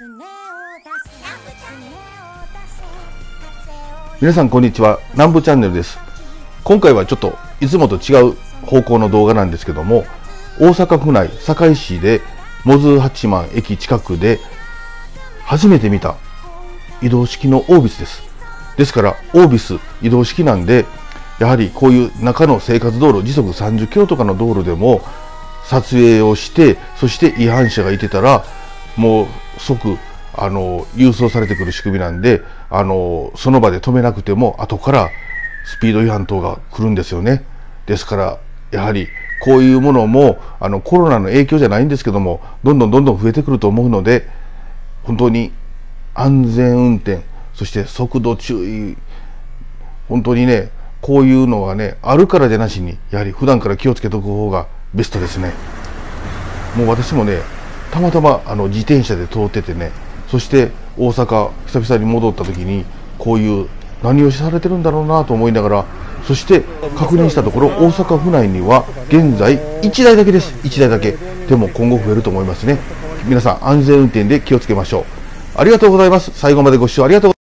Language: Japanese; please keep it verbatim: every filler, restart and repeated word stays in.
皆さんこんにちは、南部チャンネルです。今回はちょっといつもと違う方向の動画なんですけども、大阪府内堺市で百津八幡駅近くで初めて見た移動式のオービスです。ですからオービス移動式なんで、やはりこういう中の生活道路、時速さんじゅっキロとかの道路でも撮影をして、そして違反者がいてたらもう即あの郵送されてくる仕組みなんで、あのその場で止めなくても後からスピード違反等が来るんですよね。ですからやはりこういうものもあのコロナの影響じゃないんですけども、どんどんどんどん増えてくると思うので、本当に安全運転、そして速度注意、本当にね、こういうのはね、あるからじゃなしにやはり普段から気をつけておく方がベストですね。もう私もね、たまたまあの自転車で通っててね、そして大阪久々に戻った時にこういう何をされてるんだろうなと思いながら、そして確認したところ大阪府内には現在いちだいだけです。いちだいだけでも今後増えると思いますね。皆さん安全運転で気をつけましょう。ありがとうございます。最後までご視聴ありがとうございます。